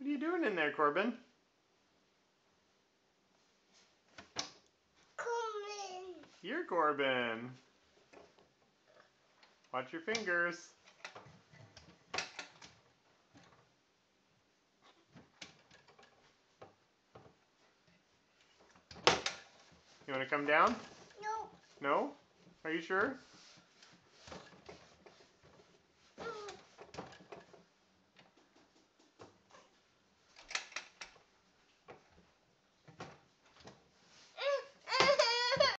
What are you doing in there, Corbin? Corbin. You're Corbin. Watch your fingers. You want to come down? No. No? Are you sure?